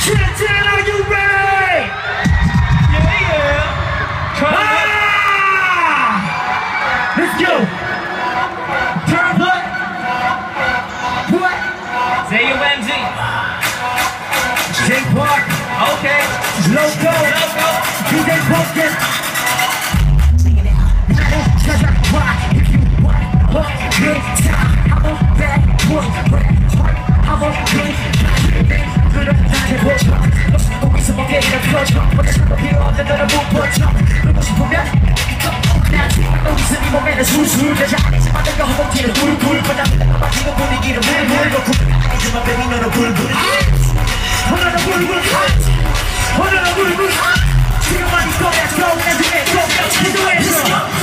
Shenzhen, are you ready? Yeah. Let's go. Turn what? What? Z-U-M-Z. J Park. Okay. Logo. DJ Pumpkin. Why? If you want good time, I'm a bad boy. I'm a good guy. Good at the watch. Always some get in a clutch. But it's not here on the move, but look what's from that. Now, 무슨 이 몸에는 술술 내자 안에서 만든 거 허벅지는 굴굴 뻔한 막히고 분위기는 물물 놓고 아니지만 baby 너는 불불 오늘은 불불 오늘은 불불 지금 많이 꺼내 slow 내 중에 꺼내 기도해서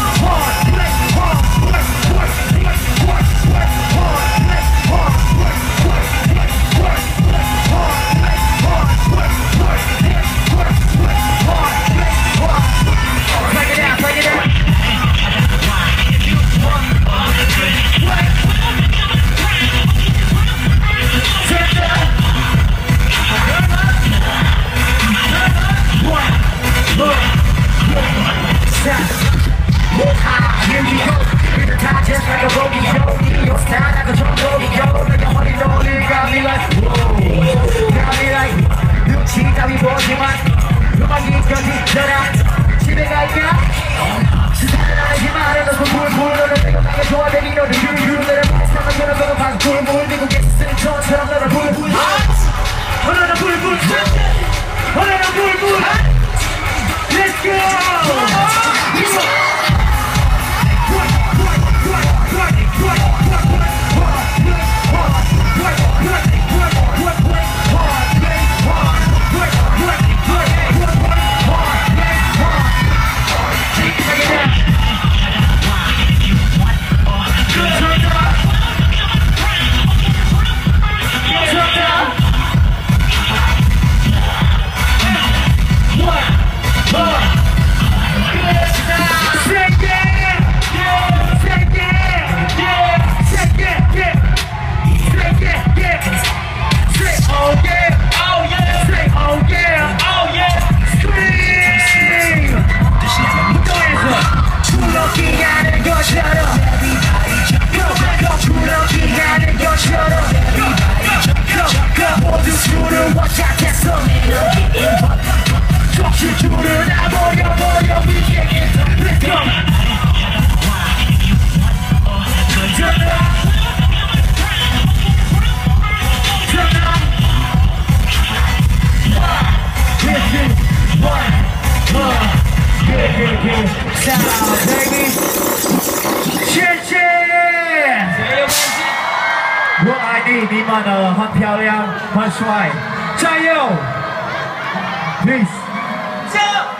我爱你，你们的很漂亮，很帅，加油 ！Peace。